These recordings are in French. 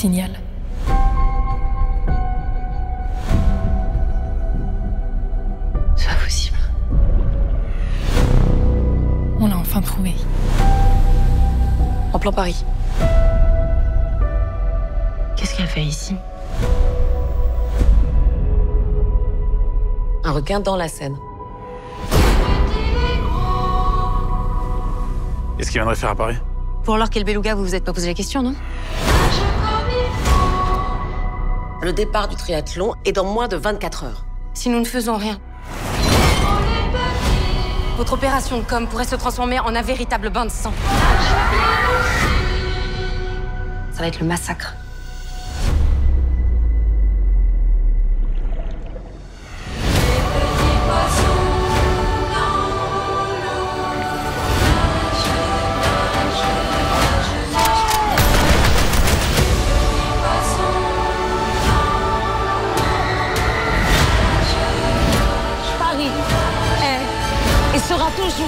signal. C'est pas possible. On l'a enfin trouvé. En plein Paris. Qu'est-ce qu'elle fait ici? Un requin dans la Seine. Qu'est-ce qu'il viendrait faire à Paris? Pour alors quel beluga, vous vous êtes pas posé la question, non? Le départ du triathlon est dans moins de 24 heures. Si nous ne faisons rien, votre opération de com pourrait se transformer en un véritable bain de sang. Ça va être le massacre. Paris est et sera toujours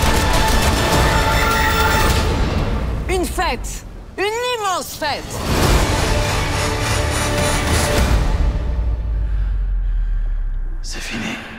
une fête, une immense fête. C'est fini.